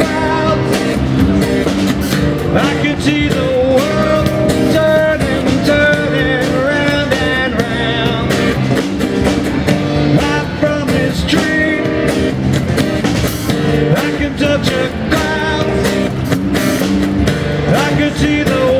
clouds. I can see the world turning, turning round and round. Up from this tree, I can touch a cloud. I can see the